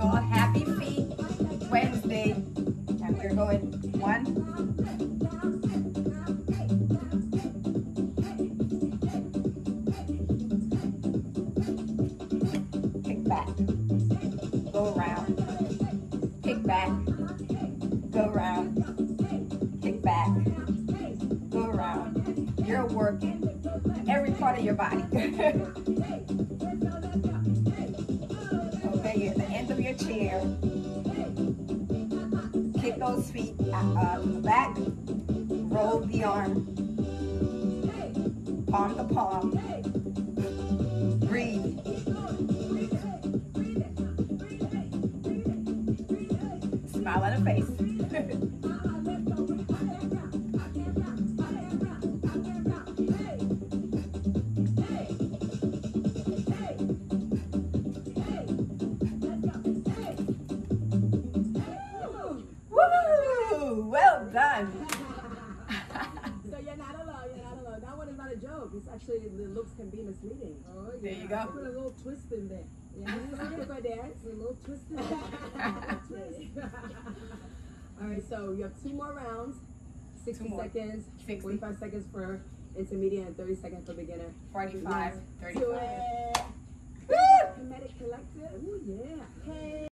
called Happy Feet Wednesday. And we're going 1, kick back, go around, kick back, go around, kick back, go around. You're working every part of your body. Okay, you're at the end of your chair. Kick those feet to the back. Roll the arm. Palm to palm. Breathe. Smile on the face. Well done. So you're not alone, you're not alone. That one is not a joke. It's actually, the looks can be misleading. Oh, yeah. There you go. Put a little twist in there. Yeah, it's a little twist in there. All right, so you have 2 more rounds. 60 seconds, 60. 45 seconds for intermediate and 30 seconds for beginner. 45, 35. Do it. Comedic collective. Ooh, yeah. Hey.